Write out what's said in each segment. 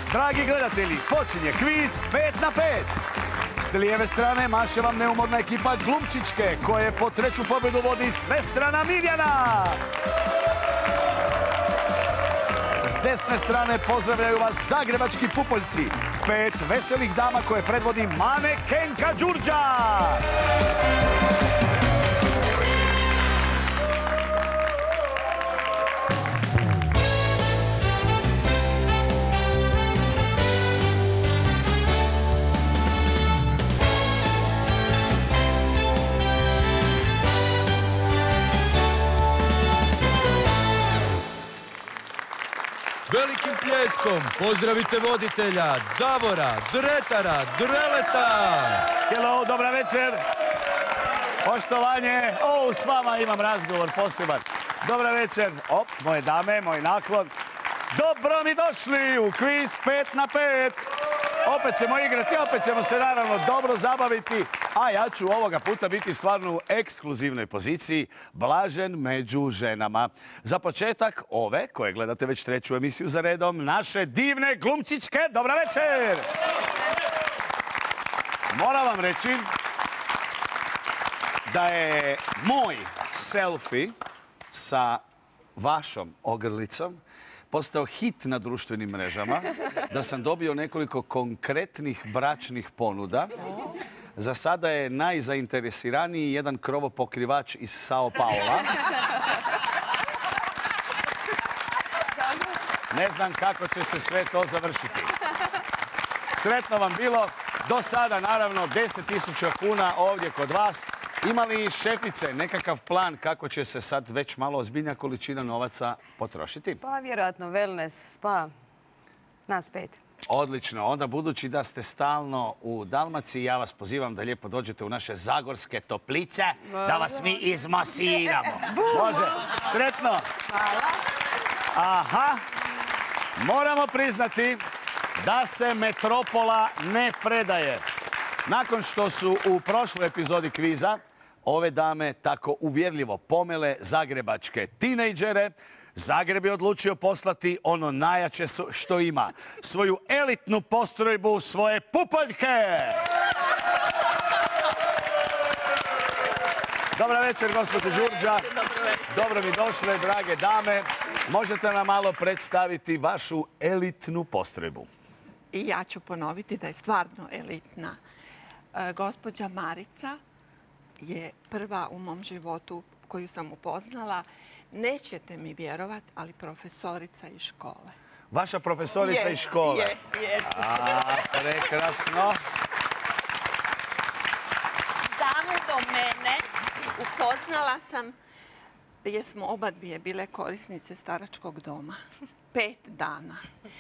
Dragi gledatelji, počinje kviz 5 na 5. S lijeve strane maše vam neumorna ekipa Glumčićke, koje po treću pobjedu vodi svestrana Mirjana. S desne strane pozdravljaju vas zagrebački pupoljci, 5 veselih dama koje predvodi manekenka Đurđa. Velikim pljeskom pozdravite voditelja Davora Dretara Dreleta. Hello, dobra večer. Poštovanje. S vama imam razgovor poseban. Dobra večer. Moje dame, moj naklon. Dobro mi došli u kviz 5 na 5. Opet ćemo igrati, opet ćemo se naravno dobro zabaviti. A ja ću ovoga puta biti stvarno u ekskluzivnoj poziciji, blažen među ženama. Za početak ove, koje gledate već treću emisiju za redom, naše divne Glumčićke. Dobra večer! Moram vam reći da je moj selfie sa vašom ogrlicom postao hit na društvenim mrežama, da sam dobio nekoliko konkretnih bračnih ponuda. Za sada je najzainteresiraniji jedan krovopokrivač iz Sao Paula. Ne znam kako će se sve to završiti. Sretno vam bilo. Do sada, naravno, 10.000 kuna ovdje kod vas. Ima li šefice nekakav plan kako će se sad već malo ozbiljnija količina novaca potrošiti? Pa vjerojatno wellness, spa, nas 5. Odlično. Onda budući da ste stalno u Dalmaciji, ja vas pozivam da lijepo dođete u naše zagorske toplice, da vas mi izmasiramo. Može. Sretno. Hvala. Aha. Moramo priznati da se metropola ne predaje. Nakon što su u prošloj epizodi kviza ove dame tako uvjerljivo pomele zagrebačke tinejdžere, Zagreb je odlučio poslati ono najjače što ima. Svoju elitnu postrojbu, svoje pupoljke! Dobra večer, gospođo Đurđa. Dobro mi došle, drage dame. Možete nam malo predstaviti vašu elitnu postrojbu? I ja ću ponoviti da je stvarno elitna. Gospođa Marica je prva u mom životu koju sam upoznala. Nećete mi vjerovat, ali profesorica iz škole. Vaša profesorica iz škole? Je. Prekrasno. Damu do mene upoznala sam jer smo oba dvije bile korisnice staračkog doma. 5 dana.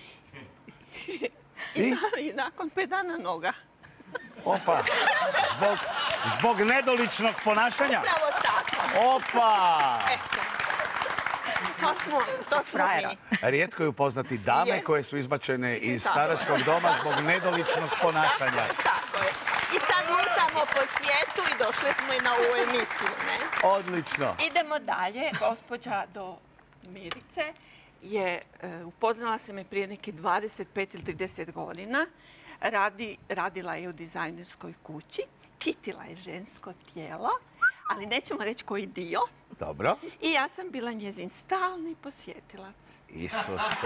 I nakon 5 dana noga. Opa, zbog nedoličnog ponašanja? Upravo tako. Opa! Eto. To smo mi. Rijetko je upoznati dame koje su izbačene iz staračkog doma zbog nedoličnog ponašanja. Tako je. I sad lutamo po svijetu i došli smo i na ovu emisiju, ne? Odlično. Idemo dalje. Gospođa do Mirice je, upoznala se me prije neki 25 ili 30 godina. Radila je u dizajnerskoj kući. Kitila je žensko tijelo, ali nećemo reći koji dio. Dobro. I ja sam bila njezin stalni posjetilac. Isuse.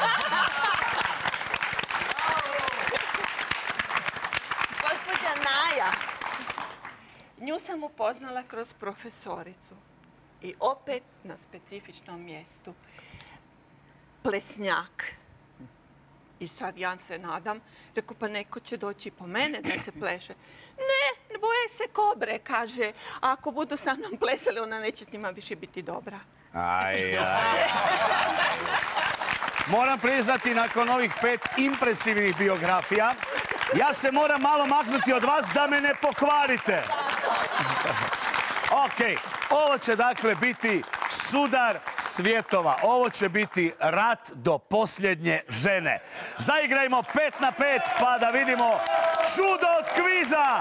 Gospođa Naja. Nju sam upoznala kroz profesoricu. I opet na specifičnom mjestu. Plesnjak. I sad ja se nadam, rekao pa neko će doći po mene da se pleše. Ne, boje se kobre, kaže. A ako budu sa mnom plesali, ona neće s njima više biti dobra. Moram priznati, nakon ovih 5 impresivnih biografija, ja se moram malo maknuti od vas da me ne pokvarite. Ok, ovo će dakle biti sudar svjetova. Ovo će biti rat do posljednje žene. Zaigrajmo 5 na 5 pa da vidimo čudo od kviza.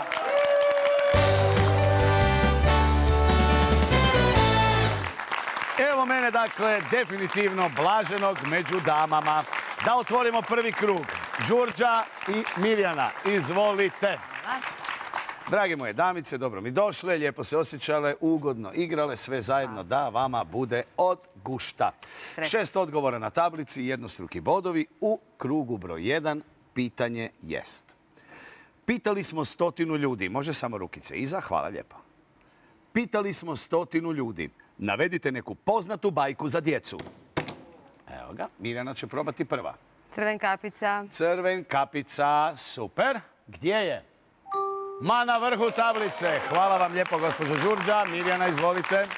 Evo mene, dakle, definitivno blaženog među damama. Da otvorimo prvi krug. Đurđa i Mirjana. Izvolite. Drage moje damice, dobro mi došle, lijepo se osjećale, ugodno igrale, sve zajedno da vama bude od gušta. 6 odgovora na tablici, jednostruki bodovi. U krugu broj 1 pitanje jest. Pitali smo 100 ljudi, može samo rukice iza, hvala lijepo. Pitali smo 100 ljudi, navedite neku poznatu bajku za djecu. Evo ga, Mirjana će probati prva. Crven kapica. Crven kapica, super. Gdje je? Ma na vrhu tablice. Hvala vam lijepo, gospođo Đurđa. Mirjana, izvolite.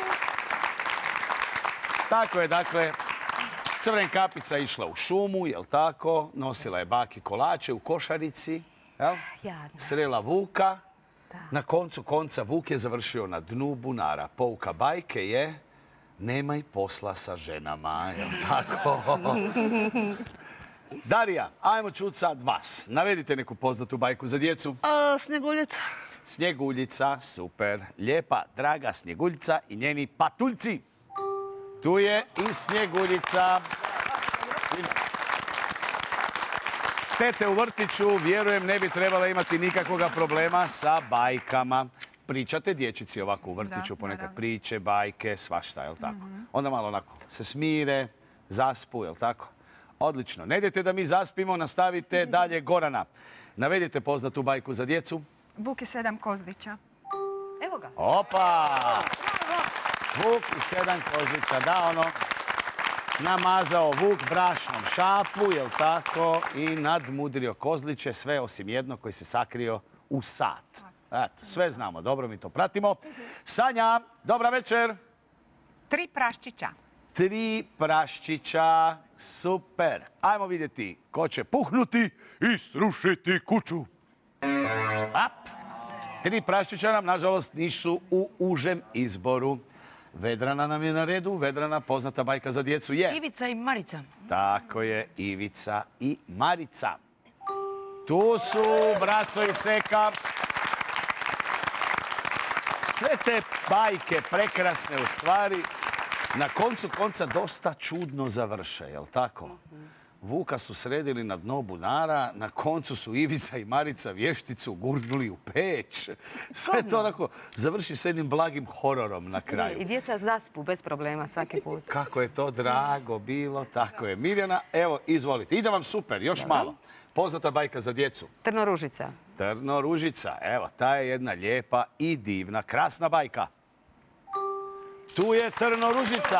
Tako je, dakle, Crven kapica išla u šumu, jel tako? Nosila je baki kolače u košarici, jel? Jadna. Srela vuka. Na koncu konca vuk je završio na dnu bunara. Pouka bajke je nemaj posla sa ženama, jel tako? Darija, ajmo čuti sad vas. Navedite neku poznatu bajku za djecu. Snjeguljica. Snjeguljica, super. Lijepa, draga Snjeguljica i njeni patuljci. Tu je i Snjeguljica. Tete u vrtiću, vjerujem, ne bi trebala imati nikakvoga problema sa bajkama. Pričate dječici ovako u vrtiću, ponekad priče, bajke, svašta, jel tako? Onda malo onako se smire, zaspu, jel tako? Odlično. Ne idete da mi zaspimo, nastavite dalje. Gorana, navedite poznatu bajku za djecu. Vuk i 7 kozlića. Evo ga. Opa! Vuk i 7 kozlića, da ono. Namazao vuk brašnom šapu, jel tako? I nadmudrio kozliće, sve osim jednog koji se sakrio u sat. Eto, sve znamo, dobro mi to pratimo. Sanja, dobra večer. 3 praščića. 3 praščića, super. Ajmo vidjeti ko će puhnuti i srušiti kuću. Ap. 3 praščića nam, nažalost, nisu u užem izboru. Vedrana nam je na redu. Vedrana, poznata bajka za djecu je... Ivica i Marica. Tako je, Ivica i Marica. Tu su Braco i Seka. Sve te bajke prekrasne u stvari na koncu konca dosta čudno završe, jel tako? Vuka su sredili na dno bunara, na koncu su Ivica i Marica vješticu gurnuli u peć. Sve to onako završi s jednim blagim hororom na kraju. I djeca zaspu bez problema svaki put. Kako je to drago bilo, tako je. Mirjana, evo, izvolite. Ide vam super, još malo. Poznata bajka za djecu. Trnoružica. Trnoružica, evo, ta je jedna lijepa i divna, krasna bajka. Tu je Trnoružica.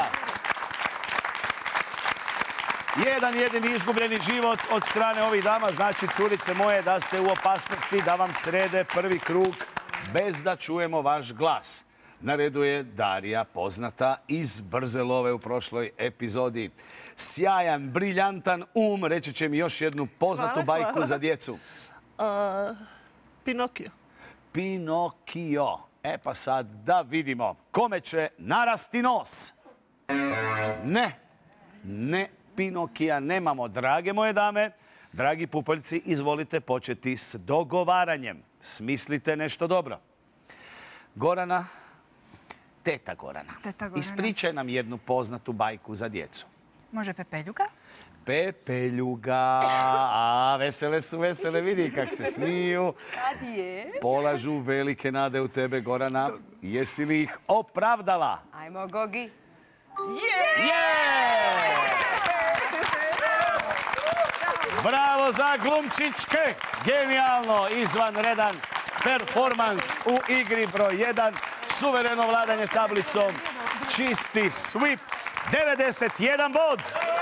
Jedan jedini izgubljeni život od strane ovih dama, znači, curice moje, da ste u opasnosti da vam srede prvi krug bez da čujemo vaš glas. Na redu je Darija, poznata iz Brze love u prošloj epizodi. Sjajan, briljantan reći će mi još jednu poznatu bajku za djecu. Pinokio. Pinokio. E pa sad da vidimo kome će narasti nos. Ne, Pinokija nemamo. Drage moje dame, dragi pupoljci, izvolite početi s dogovaranjem. Smislite nešto dobro. Gorana, teta Gorana, ispričaj nam jednu poznatu bajku za djecu. Može Pepeljuga? Pepeljuga. A, vesele su, vesele. Vidi kak se smiju. Kad je? Polažu velike nade u tebe, Gorana. Jesi li ih opravdala? Ajmo, Gogi. Bravo za glumčičke. Genijalno, izvanredan performans u igri broj 1. Suvereno vladanje tablicom. Čisti sweep. 91 bod.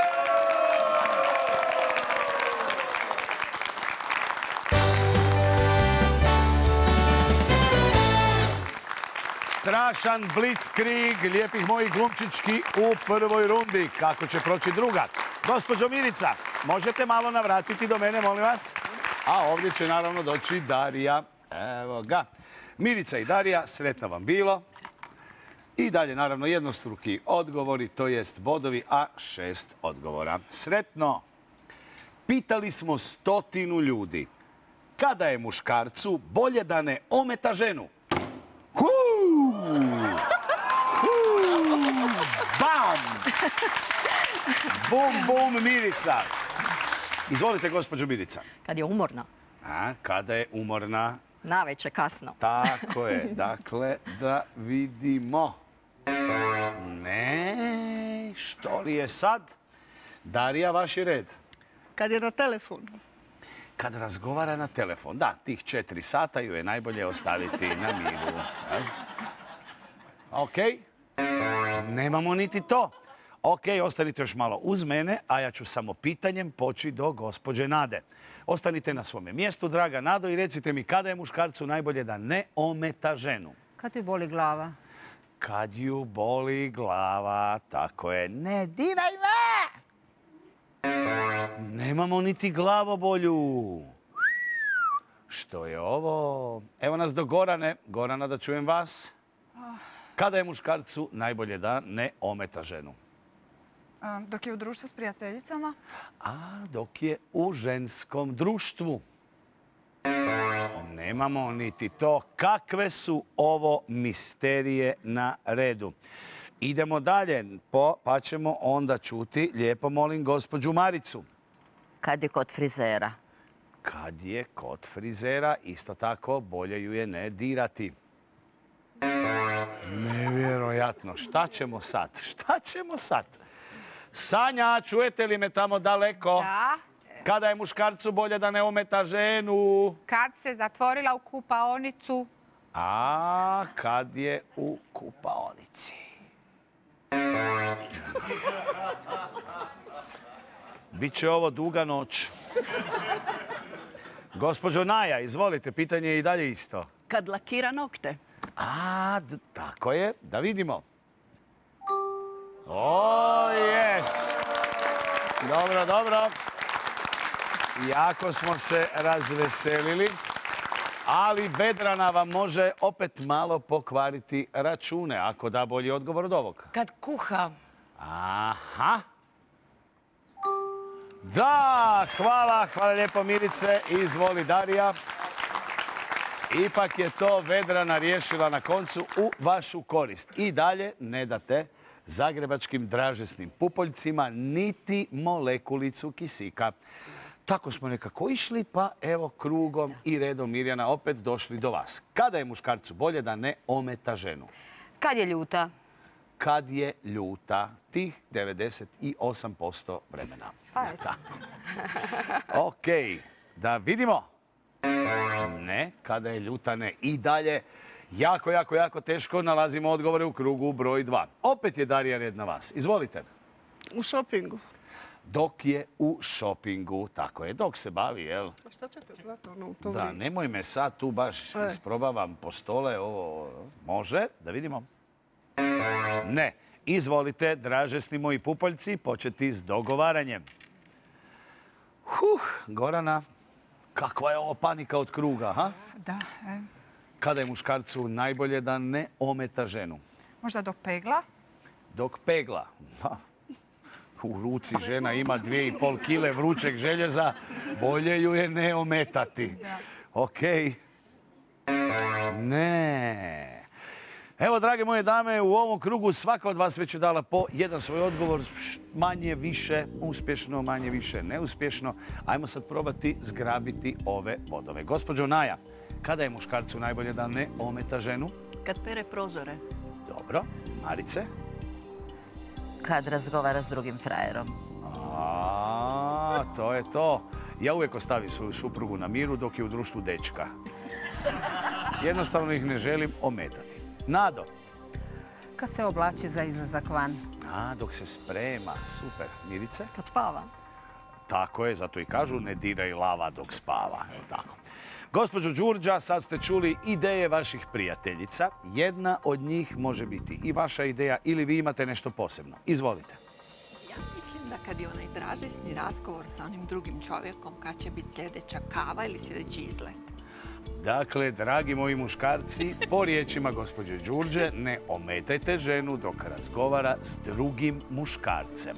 Strašan blitzkrieg lijepih mojih glumčički u prvoj rundi. Kako će proći druga? Gospođo Mirica, možete malo navratiti do mene, molim vas? A ovdje će naravno doći Darija. Evo ga. Mirica i Darija, sretno vam bilo. I dalje, naravno, jednostruki odgovori, to jest bodovi, a 6 odgovora. Sretno! Pitali smo 100 ljudi. Kada je muškarcu bolje da ne ometa ženu? Bam! Bum, bum, Mirica. Izvolite, gospođo Milica. Kad je umorna, A, kada je umorna? naveče kasno. Tako je. Dakle, da vidimo. Ne, što li je sad? Darija, vaš je red. Kad je na telefonu. Kad razgovara na telefon. Da, tih 4 sata ju je najbolje ostaviti na miru. Ok. Nemamo niti to. Ok, ostanite još malo uz mene, a ja ću samo pitanjem poći do gospođe Nade. Ostanite na svome mjestu, draga Nado, i recite mi kada je muškarcu najbolje da ne ometa ženu. Kad ti boli glava? Kad ju boli glava, tako je. Ne diraj me! Nemamo niti glavobolju. Što je ovo? Evo nas do Gorane. Gorana, da čujem vas. Kada je muškarcu najbolje da ne ometa ženu? Dok je u društvu s prijateljicama. A dok je u ženskom društvu. Nemamo niti to. Kakve su ovo misterije na redu? Idemo dalje, pa ćemo onda čuti, lijepo molim, gospođu Maricu. Kad je kod frizera. Kad je kod frizera, isto tako, bolje ju je ne dirati. Nevjerojatno. Šta ćemo sad? Šta ćemo sad? Sanja, čujete li me tamo daleko? Da. Kada je muškarcu bolje da ne ometa ženu? Kad se zatvorila u kupaonicu. A kad je u kupaonici? Biće ovo duga noć. Gospođo Naja, izvolite, pitanje je i dalje isto. Kad lakira nokte. A, tako je. Da vidimo. O, jes. Dobro, dobro. Jako smo se razveselili. Ali Vedrana vam može opet malo pokvariti račune, ako da bolji odgovor od ovog. Kad kuha. Aha. Da, hvala lijepo Milice. Izvoli Darija. Ipak je to Vedrana riješila na koncu u vašu korist. I dalje ne date zagrebačkim dražesnim pupoljcima niti molekulicu kisika. Tako smo nekako išli, pa evo krugom i redom Mirjana opet došli do vas. Kada je muškarcu bolje da ne ometa ženu? Kad je ljuta? Kad je ljuta, tih 98% vremena. Ok, da vidimo. Ne, kada je ljuta ne. I dalje, jako teško nalazimo odgovore u krugu broj 2. Opet je Darija red na vas. Izvolite. U šopingu. Dok je u šopingu, tako je, dok se bavi, jel? A šta ćete znati ono u to Da, vrijeme? nemoj me sad tu baš isprobavam po stole, ovo može, da vidimo. Ne, izvolite, dražesni moji pupoljci, početi s dogovaranjem. Gorana, kakva je ovo panika od kruga, ha? Da, Kada je muškarcu najbolje da ne ometa ženu? možda dok pegla. Dok pegla. U ruci žena ima 2,5 kile vrućeg željeza, bolje ju je ne ometati. Ok. Ne. Evo, drage moje dame, u ovom krugu svaka od vas već je dala po jedan svoj odgovor. Manje više uspješno, manje više neuspješno. Ajmo sad probati zgrabiti ove bodove. Gospođo Naja, kada je muškarcu najbolje da ne ometa ženu? Kad pere prozore. Dobro. Marice? Kad razgovara s drugim frajerom. A, to je to. Ja uvijek ostavim svoju suprugu na miru dok je u društvu dečka. Jednostavno ih ne želim ometati. Nado? Kad se oblači za izlazak van? A, dok se sprema. Super. Mirice? Kad spava. Tako je, zato i kažu ne diraj lava dok spava. Je li tako? Gospođo Đurđa, sad ste čuli ideje vaših prijateljica. Jedna od njih može biti i vaša ideja ili vi imate nešto posebno. Izvolite. Ja mislim da kad je onaj dražesni razgovor sa onim drugim čovjekom, kad će biti sljedeća kava ili sljedeći izlet. Dakle, dragi moji muškarci, po riječima gospođe Đurđe, ne ometajte ženu dok razgovara s drugim muškarcem.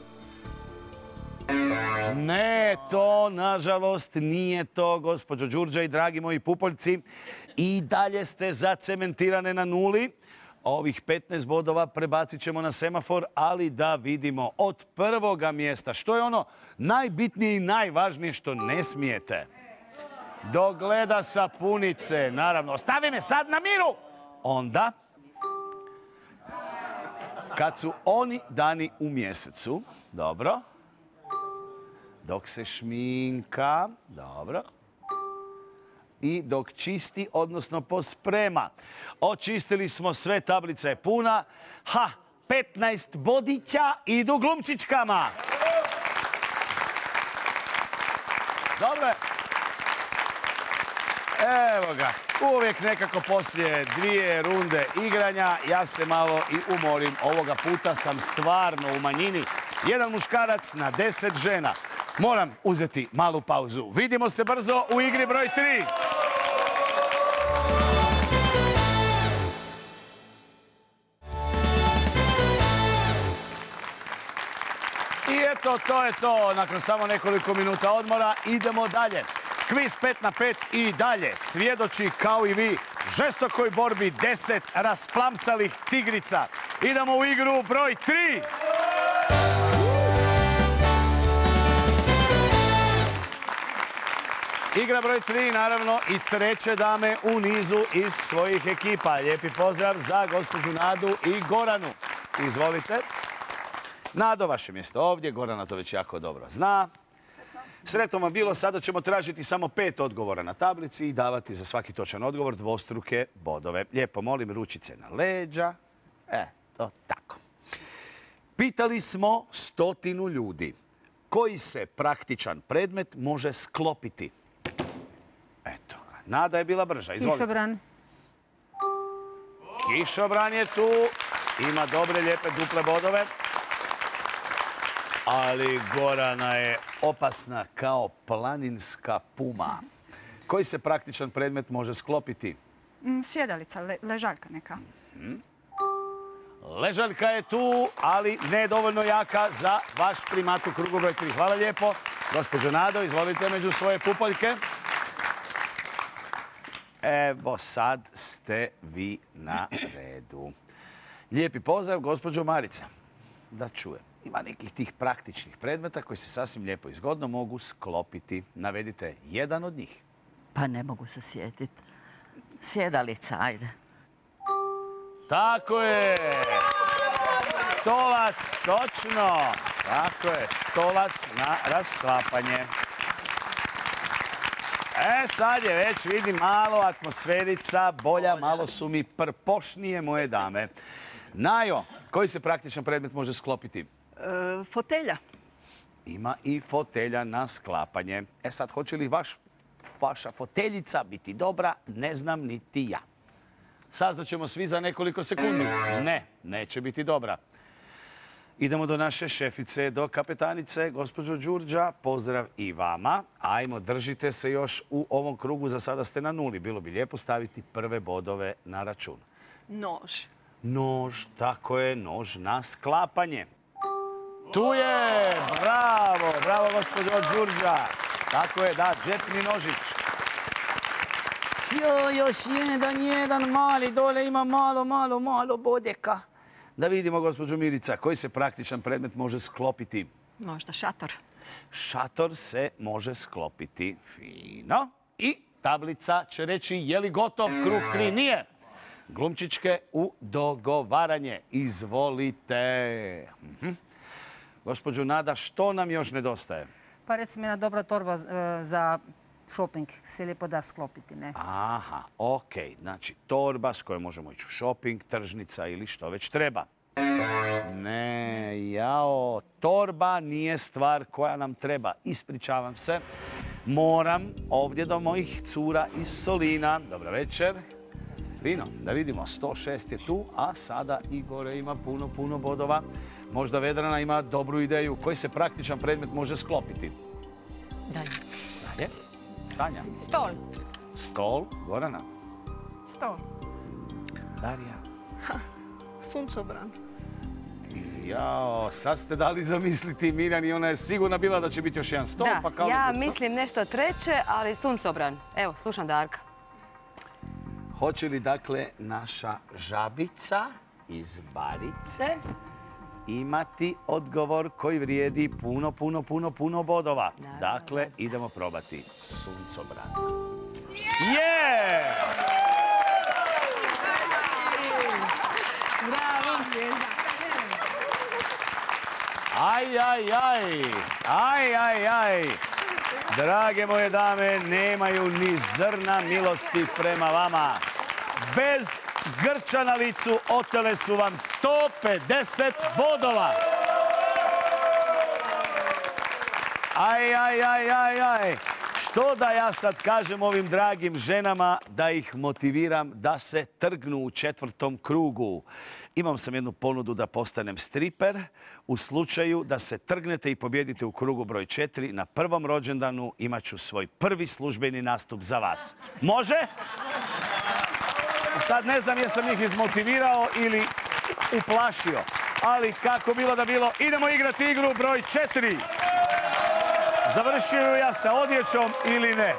Ne, to nažalost nije to, gospođo Đurđa i dragi moji pupoljci. I dalje ste zacementirane na nuli. Ovih 15 bodova prebacit ćemo na semafor, ali da vidimo od prvoga mjesta. Što je ono Najbitnije i najvažnije što ne smijete. Dok gleda sapunice, naravno. Ostavi me sad na miru! Onda, kad su oni dani u mjesecu, dobro. Dok se šminka, dobro. I dok čisti, odnosno posprema. Očistili smo sve, tablica je puna. 15 bodića idu glumčičkama. Dobro je. Evo ga, uvijek nekako poslije 2 runde igranja ja se malo i umorim. Ovoga puta sam stvarno u manjini. 1 muškarac na 10 žena. Moram uzeti malu pauzu. Vidimo se brzo u igri broj 3. I eto, to je to. Nakon samo nekoliko minuta odmora idemo dalje. Kviz 5 na 5 i dalje svjedoči kao i vi žestokoj borbi 10 rasplamsalih tigrica. Idemo u igru broj 3. Igra broj 3, naravno, i treće dame u nizu iz svojih ekipa. Lijepi pozdrav za gospođu Nadu i Goranu. Izvolite. Nado, vaše mjesto ovdje. Gorana to već jako dobro zna. Sretno vam bilo, sada ćemo tražiti samo 5 odgovora na tablici i davati za svaki točan odgovor dvostruke bodove. Lijepo molim, ručice na leđa. To tako. Pitali smo 100 ljudi koji se praktičan predmet može sklopiti. Eto, Nada je bila brža. Izvolite. Kišobran. Kišobran je tu. Ima dobre, lijepe, duple bodove. Ali Gorana je opasna kao planinska puma. Koji se praktičan predmet može sklopiti? Sjedalica, ležaljka neka. Ležaljka je tu, ali ne dovoljno jaka za vaš primat u krugu broj 3. Hvala lijepo. Gospođo Nado, izvolite među svoje pupoljke. Evo, sad ste vi na redu. Lijepi pozdrav, gospođo Marica. Da čujem. Ima nekih tih praktičnih predmeta koji se sasvim lijepo i zgodno mogu sklopiti. Navedite jedan od njih. Pa ne mogu se sjetiti. Sjedalica, ajde. Tako je. Stolac, točno. Tako je, stolac na rasklapanje. Sad je već, vidim, malo atmosferica bolja, malo su mi prpošnije moje dame. Najo, koji se praktičan predmet može sklopiti? Fotelja. Ima i fotelja na sklapanje. Sad, hoće li vaša foteljica biti dobra, ne znam niti ja. Saznat ćemo svi za nekoliko sekundi. Ne, neće biti dobra. Idemo do naše šefice, do kapetanice, gospođo Đurđa. Pozdrav i vama. Ajmo, držite se još u ovom krugu. Za sada ste na 0. Bilo bi lijepo staviti prve bodove na račun. Nož. Nož, tako je, nož na sklapanje. Tu je, bravo, bravo gospođo Đurđa. Tako je, da, džepni nožić. Još jedan mali, dole ima malo bodeka. Da vidimo, gospođo Mirica, koji se praktičan predmet može sklopiti? Možda šator. Šator se može sklopiti. Fino. I tablica će reći je li gotov krug 3. Nije. Glumčičke u dogovaranje. Izvolite. Gospođo Nada, što nam još nedostaje? Pa recimo jedna dobra torba za shopping se lijepo da sklopiti, ne? Aha, okej. Znači, torba s kojom možemo ići u shopping, tržnica ili što već treba. Ne, jao, torba nije stvar koja nam treba. Ispričavam se. Moram ovdje do mojih cura iz Solina. Dobro večer. Fino, da vidimo, 106 je tu, a sada Igore ima puno bodova. Možda Vedrana ima dobru ideju. Koji se praktičan predmet može sklopiti? Dalje. Sanja. Stol. Stol. Gorana. Stol. Darija. Suncobran. Jao, sad ste dali zamisliti Mirjani. Ona je sigurna bila da će biti još jedan stol. Da, ja mislim nešto treće, ali suncobran. Evo, slušam Darka. Hoće li dakle naša žabica iz Barice imati odgovor koji vrijedi puno bodova. Dakle, idemo probati suncobran. Je! Aj. Drage moje dame, nemaju ni zrna milosti prema vama. Bez grča na licu otele su vam 150 bodova. Aj. Što da ja sad kažem ovim dragim ženama da ih motiviram da se trgnu u 4. krugu? Imam sam jednu ponudu da postanem striper. U slučaju da se trgnete i pobjedite u krugu broj 4, na prvom rođendanu imat ću svoj prvi službeni nastup za vas. Može? Sad ne znam jesam ih izmotivirao ili uplašio. Ali kako bilo da bilo, idemo igrati igru broj 4. Završio ja sa odjećom ili ne?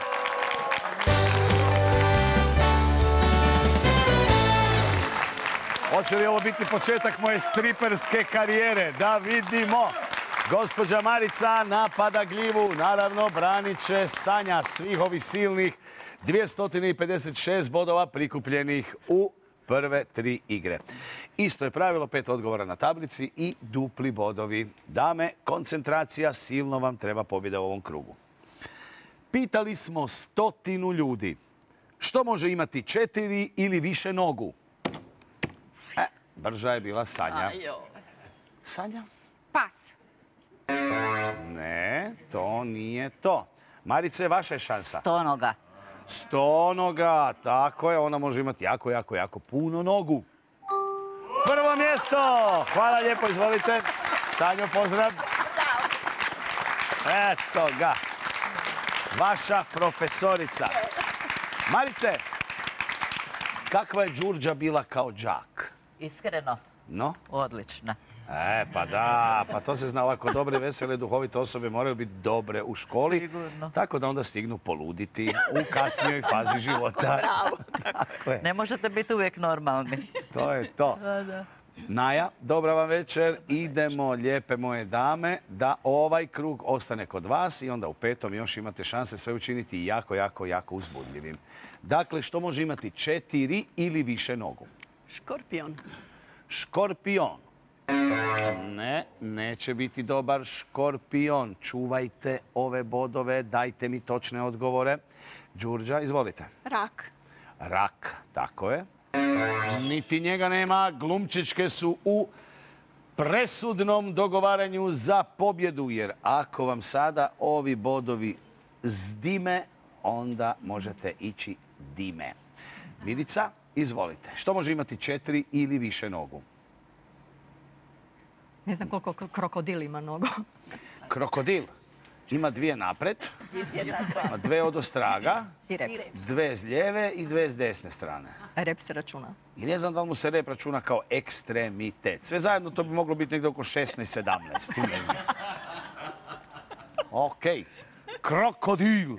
Hoće li ovo biti početak moje striperske karijere? Da vidimo. Gospođa Marica napada gljivu. Naravno, branit će Sanja svih ovih silnih 256 bodova prikupljenih u prve 3 igre. Isto je pravilo, 5 odgovora na tablici i dupli bodovi. Dame, koncentracija, silno vam treba pobjeda u ovom krugu. Pitali smo 100 ljudi. Što može imati 4 ili više nogu? Brža je bila Sanja. Sanja? Pas. Ne, to nije to. Marice, vaša je šansa. 100 noga. 100 noga, tako je. Ona može imati jako puno nogu. Prvo mjesto. Hvala lijepo, izvolite. Sanjo, pozdrav. Eto ga. Vaša profesorica. Marice, kakva je Đurđa bila kao đak? Iskreno? No? Odlična. Pa da, pa to se zna, ovako dobre, vesele, duhovite osobe moraju biti dobre u školi. Sigurno. Tako da onda stignu poluditi u kasnijoj fazi života. Bravo. Tako je. Ne možete biti uvijek normalni. To je to. Naja, dobra vam večer. Idemo, lijepe moje dame, da ovaj krug ostane kod vas i onda u 5. još imate šanse sve učiniti jako uzbudljivim. Dakle, što može imati 4 ili više nogu? Škorpion. Škorpion. Ne, neće biti dobar škorpion. Čuvajte ove bodove, dajte mi točne odgovore. Đurđa, izvolite. Rak. Rak, tako je. Niti njega nema, glumčičke su u presudnom dogovaranju za pobjedu, jer ako vam sada ovi bodovi zdime, onda možete ići dime. Milica, izvolite. Što može imati 4 ili više nogu? Ne znam koliko krokodil ima nogu. Krokodil ima 2 napred, 2 odostraga, 2 s lijeve i 2 s desne strane. Rep se računa. I ne znam da li mu se rep računa kao ekstremitet. Sve zajedno to bi moglo biti negdje oko 16-17. Tu negdje. Okej. Krokodil.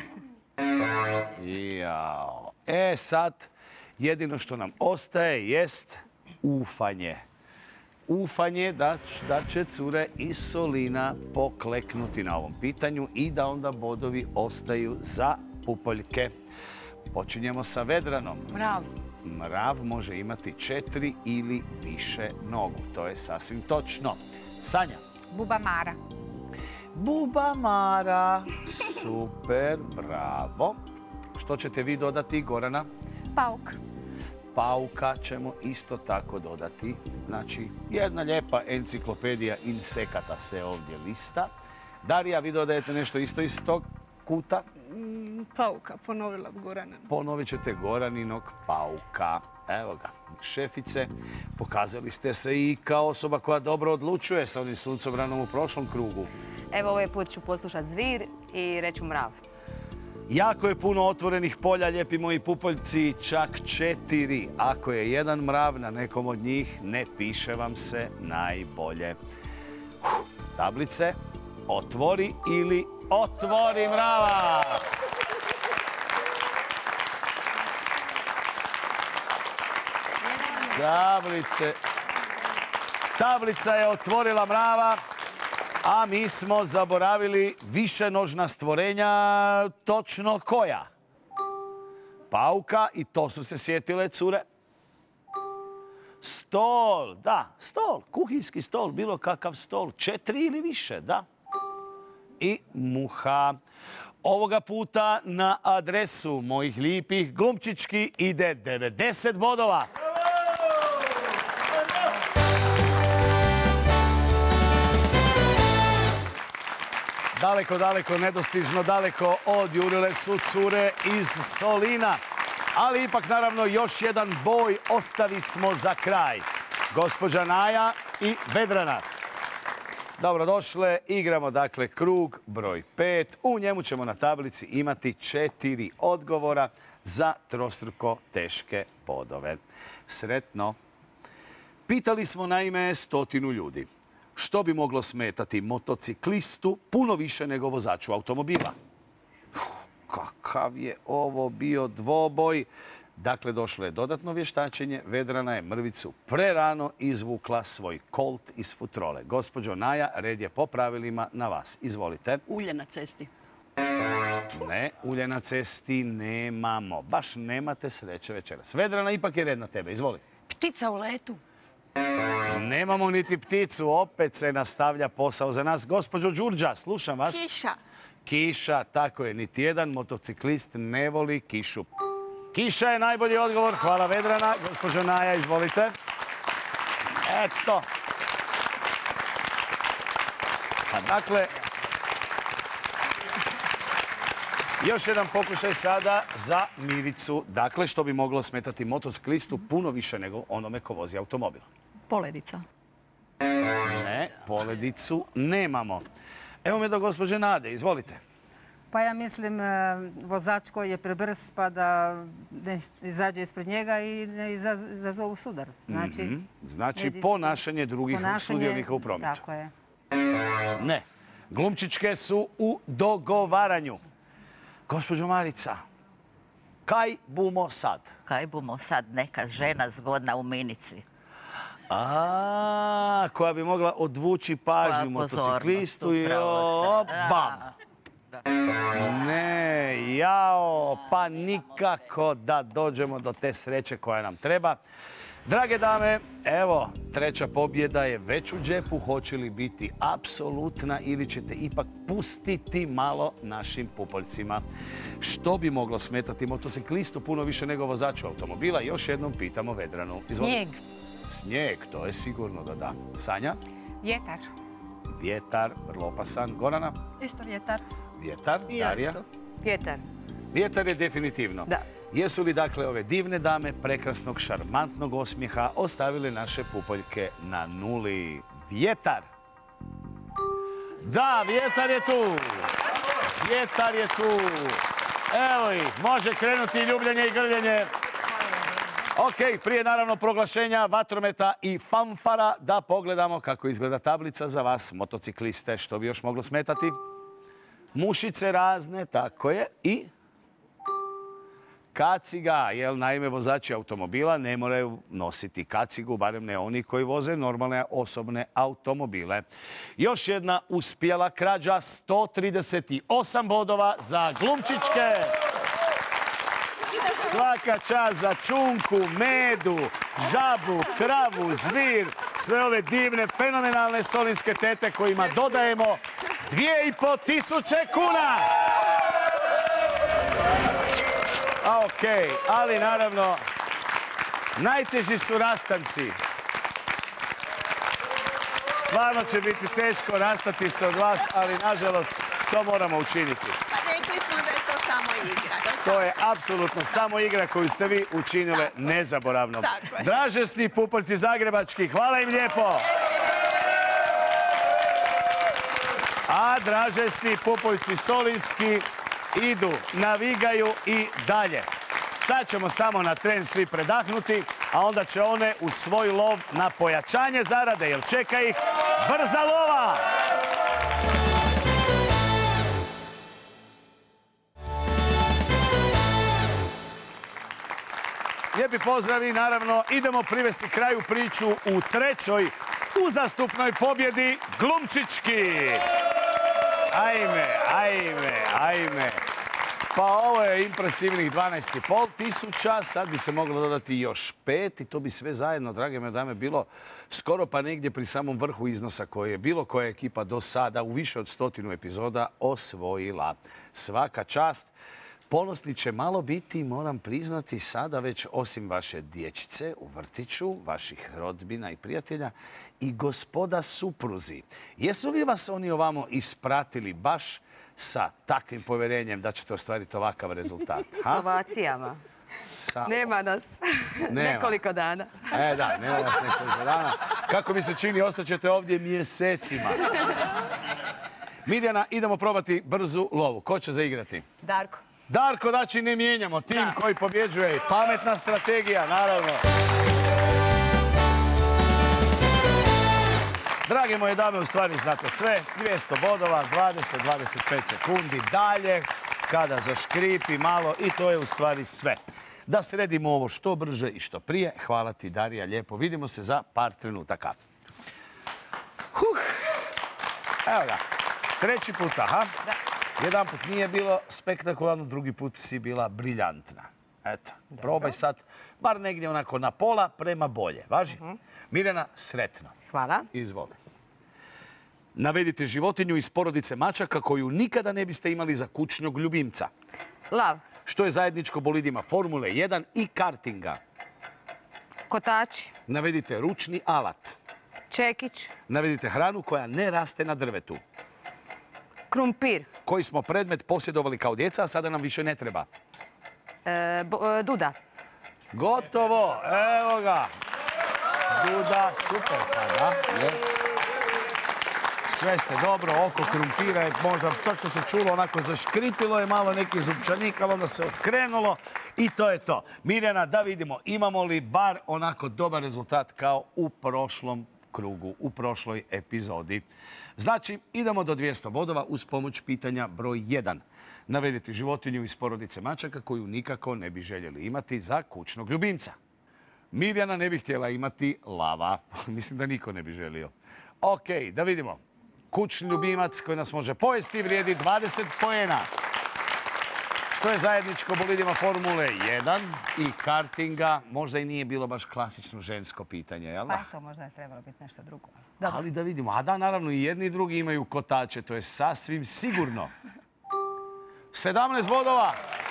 Jao. Sad, jedino što nam ostaje jest ufanje. Ufanje da će cure i Solina pokleknuti na ovom pitanju i da onda bodovi ostaju za pupoljke. Počinjemo sa Vedranom. Mrav. Mrav može imati 4 ili više nogu. To je sasvim točno. Sanja. Bubamara. Bubamara. Super, bravo. Što ćete vi dodati, Gorana? Pauk. Pauka ćemo isto tako dodati. Znači, jedna lijepa enciklopedija insekata se ovdje lista. Darija, vi dodajete nešto isto iz tog kuta? Pauka, ponovila bi Gorana. Ponovit ćete Goraninog pauka. Evo ga, šefice, pokazali ste se i kao osoba koja dobro odlučuje sa onim suncobranom u prošlom krugu. Evo ovaj put ću poslušati zvir i reću mrav. Jako je puno otvorenih polja, lijepi moji pupoljci, čak 4. Ako je jedan mrav na nekom od njih, ne piše vam se najbolje. Tablice, otvori ili otvori mrava! Tablice, Tablica je otvorila mrava, a mi smo zaboravili višenožna stvorenja, točno koja? Pauka, i to su se sjetile cure. Stol, da, stol, kuhinjski stol, bilo kakav stol, 4 ili više, da. I muha. Ovoga puta na adresu mojih lijepih glumčički ide 90 bodova. Daleko, daleko, nedostižno daleko odjurile su cure iz Solina. Ali ipak, naravno, još jedan boj ostavi smo za kraj. Gospođa Naja i Vedrana. Dobrodošle, igramo dakle krug broj 5. U njemu ćemo na tablici imati 4 odgovora za trostruko teške bodove. Sretno. Pitali smo naime 100 ljudi. Što bi moglo smetati motociklistu puno više nego vozaču automobila? Kakav je ovo bio dvoboj. Dakle, došlo je dodatno vještačenje. Vedrana je mrvicu prerano izvukla svoj kolt iz futrole. Gospođo Naja, red je po pravilima na vas. Izvolite. Ulje na cesti. Ne, ulje na cesti nemamo. Baš nemate sreće večeras. Vedrana, ipak je red na tebe. Izvoli. Ptica u letu. Nemamo niti pticu. Opet se nastavlja posao za nas. Gospođo Đurđa, slušam vas. Kiša. Kiša, tako je. Niti jedan motociklist ne voli kišu. Kiša je najbolji odgovor. Hvala, Vedrana. Gospođo Naja, izvolite. Eto. Pa dakle, još jedan pokušaj sada za Milicu. Dakle, što bi moglo smetati motociklistu puno više nego onome ko vozi automobil? Poledica. Ne, poledicu nemamo. Evo me do gospođe Nade, izvolite. Pa ja mislim vozač koji je prebrz pa da ne izađe ispred njega i ne izazovu sudar. Znači ponašanje drugih sudionika u prometu. Tako je. Ne. Glumčičke su u dogovaranju. Gospođo Marica, kaj bumo sad? Kaj bumo sad, neka žena zgodna u minici. Koja bi mogla odvući pažnju motociklistu i bam! Ne, jao, pa nikako da dođemo do te sreće koja nam treba. Drage dame, evo, treća pobjeda je već u džepu. Hoće li biti apsolutna ili ćete ipak pustiti malo našim pupoljcima? Što bi moglo smetati motociklistu puno više nego vozaču automobila? Još jednom pitamo Vedranu. Snijeg. Snijeg, to je sigurno da da. Sanja? Vjetar. Vjetar, vrlo opasan. Gorana? Isto vjetar. Vjetar. Darija? Vjetar. Vjetar je definitivno. Da. Jesu li dakle ove divne dame prekrasnog, šarmantnog osmijeha ostavile naše pupoljke na nuli? Vjetar! Da, vjetar je tu! Vjetar je tu! Evo ih, može krenuti ljubljenje i grljenje. Ok, prije naravno proglašenja vatrometa i fanfara da pogledamo kako izgleda tablica za vas, motocikliste. Što bi još moglo smetati? Mušice razne, tako je, i kaciga, jer naime vozači automobila ne moraju nositi kacigu, barem ne oni koji voze normalne osobne automobile. Još jedna uspjela krađa, 138 bodova za glumčičke. Svaka čast za čunku, medu, žabu, kravu, zvir, sve ove divne, fenomenalne solinske tete kojima dodajemo 2500 kuna. Ok, ali naravno, najteži su rastanci. Stvarno će biti teško rastati se od vas, ali nažalost to moramo učiniti. Pa rekli smo da je to samo igra. To je apsolutno samo igra koju ste vi učinile nezaboravnom. Dražesni pupoljci zagrebački, hvala im lijepo. A dražesni pupoljci solinski idu, navigaju i dalje. Sad ćemo samo na tren svi predahnuti, a onda će one u svoj lov na pojačanje zarade, jer čeka ih brza lova! Lijepi pozdrav i naravno idemo privesti kraju priču u trećoj uzastupnoj pobjedi Glumčićki. Ajme. Pa ovo je impresivnih 12,5 tisuća, sad bi se moglo dodati još 5 i to bi sve zajedno, drage moje dame, bilo skoro pa negdje pri samom vrhu iznosa koje je bilo koja ekipa do sada u više od 100 epizoda osvojila. Svaka čast. Ponosni će malo biti, moram priznati, sada već osim vaše dječice u vrtiću, vaših rodbina i prijatelja i gospoda supruzi. Jesu li vas oni ovamo ispratili baš sa takvim povjerenjem da ćete ostvariti ovakav rezultat? S ovacijama. Nema nas nekoliko dana. Nema nas nekoliko dana. Kako mi se čini, ostaćete ovdje mjesecima. Mirjana, idemo probati brzu lovu. Ko će zaigrati? Darko, znači ne mijenjamo. Tim koji pobjeđuje. Pametna strategija, naravno. Drage moje dame, u stvari znate sve. 200 bodova, 20-25 sekundi dalje. Kada zaškripi malo i to je u stvari sve. Da sredimo ovo što brže i što prije. Hvala ti, Darija, lijepo. Vidimo se za par trenutaka. Evo ga. Treći put, aha. Jedan put nije bilo spektakularno, drugi put si bila briljantna. Eto, probaj sad, bar negdje onako na pola prema bolje. Važi? Mirjana, sretno. Hvala. Izvoli. Navedite životinju iz porodice mačaka koju nikada ne biste imali za kućnog ljubimca. Lav. Što je zajedničko bolidima Formule 1 i kartinga? Kotači. Navedite ručni alat. Čekić. Navedite hranu koja ne raste na drvetu. Krumpir. Koji smo predmet posjedovali kao djeca, a sada nam više ne treba. Duda. Gotovo, evo ga. Duda, super, pa da. Sve ste dobro, oko krumpira je možda točno se čulo, onako zaškripilo je malo neki zupčanik, ali onda se okrenulo i to je to. Mirjana, da vidimo, imamo li bar onako dobar rezultat kao u prošlom krugu, u prošloj epizodi. Znači, idemo do 200 bodova uz pomoć pitanja broj 1. Navedite životinju iz porodice mačaka koju nikako ne bi željeli imati za kućnog ljubimca. Mirjana ne bi htjela imati lava. Mislim da niko ne bi želio. Ok, da vidimo. Kućni ljubimac koji nas može pojesti vrijedi 20 poena. Što je zajedničko bolidima Formule 1 i kartinga? Možda i nije bilo baš klasično žensko pitanje, jel da? Pa to možda je trebalo biti nešto drugo. Ali da vidimo. A da, naravno, i jedni i drugi imaju kotače. To je sasvim sigurno. 17 bodova.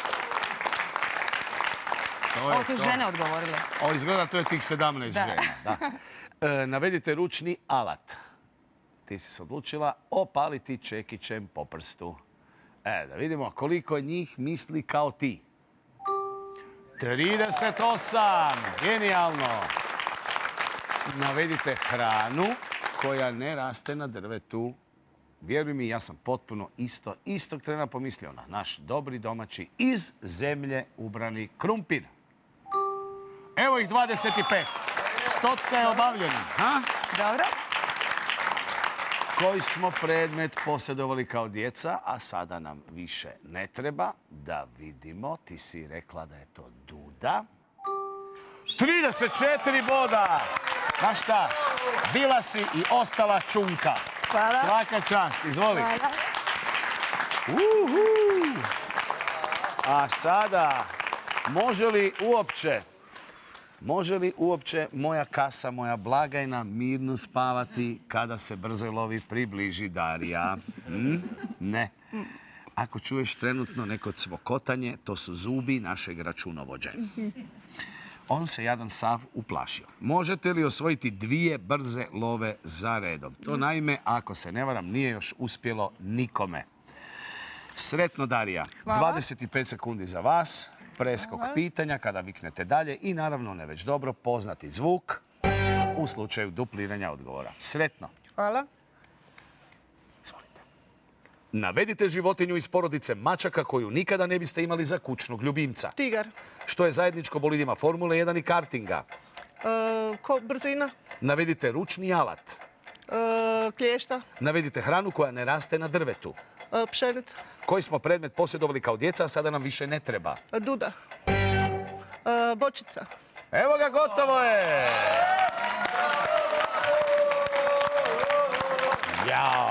Ovo su žene odgovorile. Ovo izgleda, to je tih 17 žena. Da. Navedite ručni alat. Ti si se odlučila opaliti čekićem po prstu. Da vidimo koliko njih misli kao ti. 38. Genijalno. Navedite hranu koja ne raste na drvetu. Vjeruj mi, ja sam potpuno istog trena pomislio na naš dobri domaći iz zemlje ubrani krumpir. Evo ih 25. 100 je obavljena. Dobro. Koji smo predmet posjedovali kao djeca, a sada nam više ne treba. Da vidimo, ti si rekla da je to duda. 34 boda! Znaš šta, bila si i ostala čunka. Hvala. Svaka čast, izvoli. Hvala. A sada, može li uopće moja kasa, moja blagajna mirno spavati kada se brzoj lovi približi Darija? Ne. Ako čuješ trenutno neko cvokotanje, to su zubi našeg računovođe. On se jadan sav uplašio. Možete li osvojiti 2 brze love za redom? To naime, ako se ne varam, nije još uspjelo nikome. Sretno, Darija. 25 sekundi za vas. Preskok pitanja kada viknete dalje i naravno ne već dobro poznati zvuk u slučaju dupliranja odgovora. Sretno. Hvala. Izvolite. Navedite životinju iz porodice mačaka koju nikada ne biste imali za kućnog ljubimca. Tigar. Što je zajedničko bolidima Formule 1 i kartinga? Brzina. Navedite ručni alat. Klješta. Navedite hranu koja ne raste na drvetu. Pšenica. Koji smo predmet posjedovali kao djeca, a sada nam više ne treba. Duda. Bočica. Evo ga, gotovo je! Jao.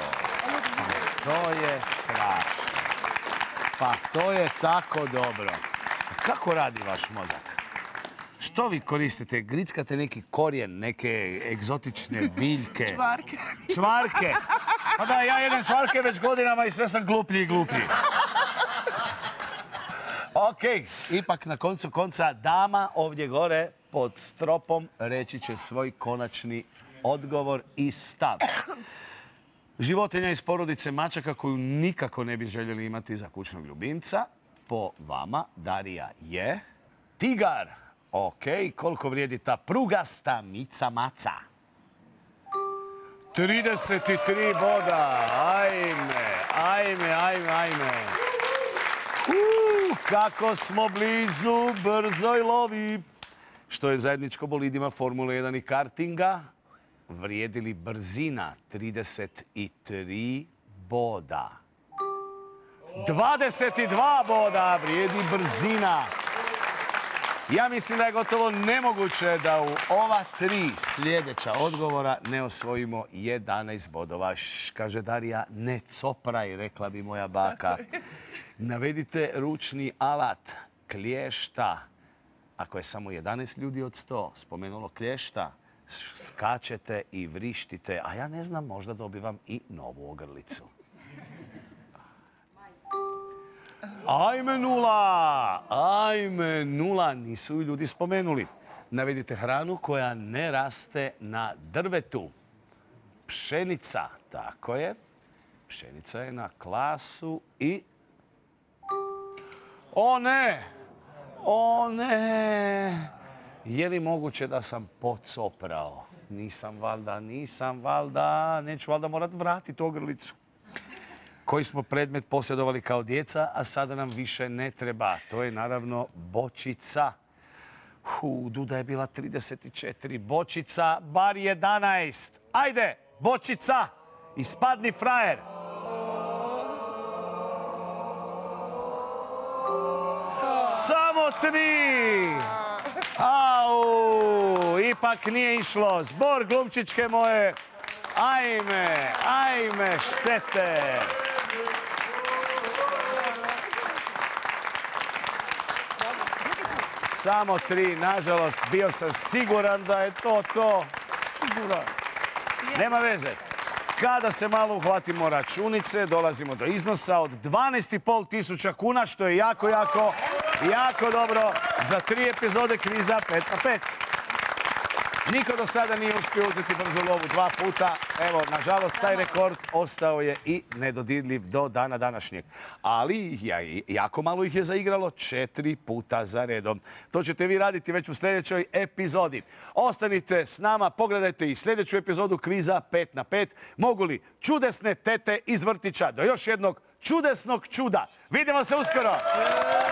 To je strašno. Pa to je tako dobro. Kako radi vaš mozak? Što vi koristite? Grickate neki korijen, neke egzotične biljke? Čvarke. Čvarke? Pa da, ja jedem čvarke već godinama i sve sam gluplji i gluplji. Ok, ipak na koncu konca dama ovdje gore pod stropom reći će svoj konačni odgovor i stav. Životinja iz porodice mačaka koju nikako ne bi željeli imati za kućnog ljubimca, po vama, Darija, je tigar. Ok, koliko vrijedi ta prugasta mica maca? 33 boda. Ajme. Kako smo blizu brzoj lovi. Što je zajedničko bolidima Formule 1 i kartinga? Vrijedi li brzina? 33 boda. 22 boda vrijedi brzina. Ja mislim da je gotovo nemoguće da u ova 3 sljedeća odgovora ne osvojimo 11 bodova. Kaže Darija, ne copraj, rekla bi moja baka. Navedite ručni alat, klješta. Ako je samo 11 ljudi od 100 spomenulo klješta, skačete i vrištite, a ja ne znam, možda dobivam i novu ogrlicu. Ajme nula, nisu ju ljudi spomenuli. Navedite hranu koja ne raste na drvetu. Pšenica, tako je. Pšenica je na klasu i... O ne! Je li moguće da sam pocoprao? Nisam valjda. Neću valjda morat vratiti ogrlicu. Koji smo predmet posjedovali kao djeca, a sada nam više ne treba. To je naravno bočica. Duda je bila 34, bočica bar 11. Ajde, bočica, ispadni frajer. Samo 3. Au, ipak nije išlo. Zbor glumčičke moje. Ajme, štete. Samo 3, nažalost, bio sam siguran da je to. Siguran. Nema veze. Kada se malo uhvatimo računice, dolazimo do iznosa od 12.500 tisuća kuna, što je jako dobro za 3 epizode kviza 5 na 5. Niko do sada nije uspio uzeti brzu lovu 2 puta. Evo, nažalost, taj rekord ostao je i nedodirljiv do dana današnjeg. Ali jako malo ih je zaigralo 4 puta za redom. To ćete vi raditi već u sljedećoj epizodi. Ostanite s nama, pogledajte i sljedeću epizodu kviza 5 na 5. Mogu li čudesne tete iz vrtića do još jednog čudesnog čuda. Vidimo se uskoro!